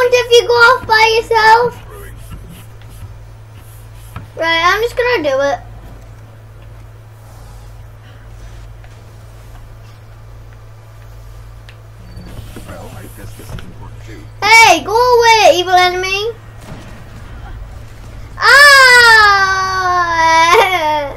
count if you go off by yourself? Right, I'm just gonna do it. Well, I guess this is important too. Hey, go away, evil enemy. Ah!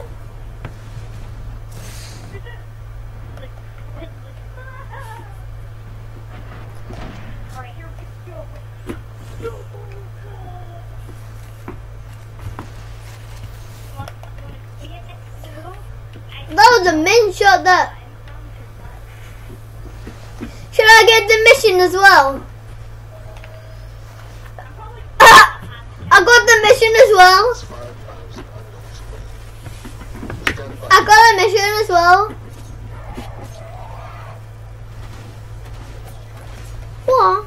That was a min shot that. Should I get the mission as well? I got the mission as well. I got a mission as well. What?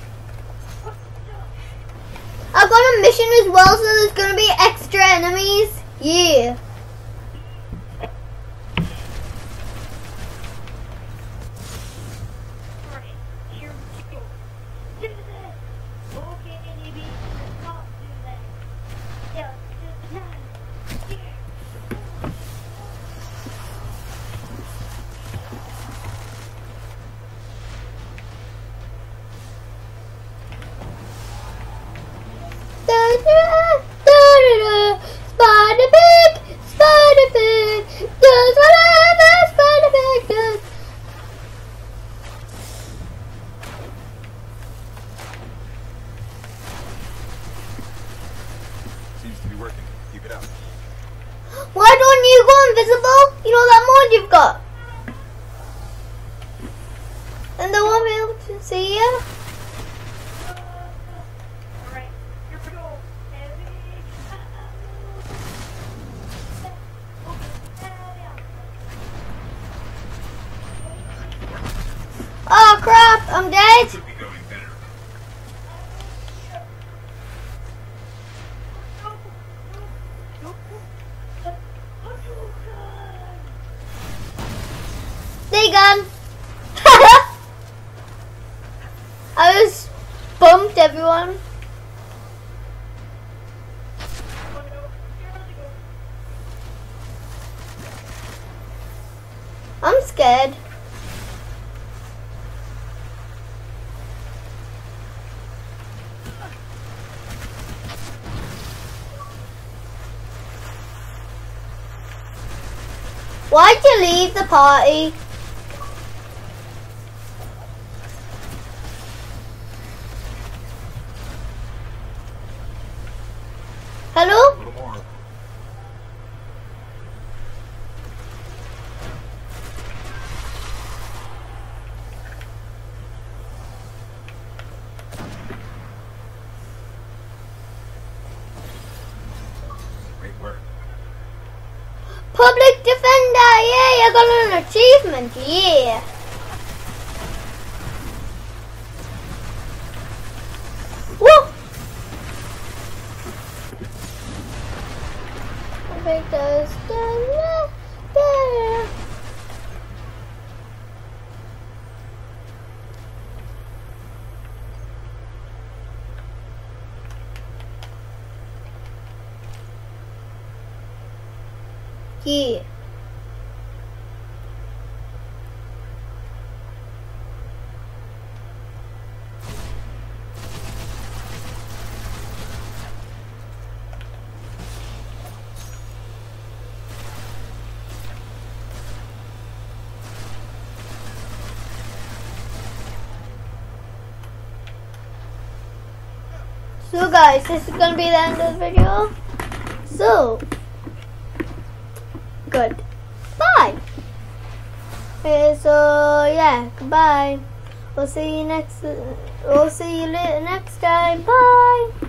I got a mission as well, so there's gonna be extra enemies. Yeah. Spider Pig does whatever Spider Pig does. Seems to be working. Keep it up. Why don't you go invisible? You know that mod you've got. And they won't be able to see you. Oh crap, I'm dead. Could be going better. Stay gone. I just bumped everyone. I'm scared. Why'd you leave the party? Hello? A little more. Great work. Public Defender, yay, I got an achievement, yeah. Woo! Perfect does yeah. So guys, this is gonna be the end of the video. So good. Bye. Okay, so yeah, goodbye. We'll see you next time. Bye.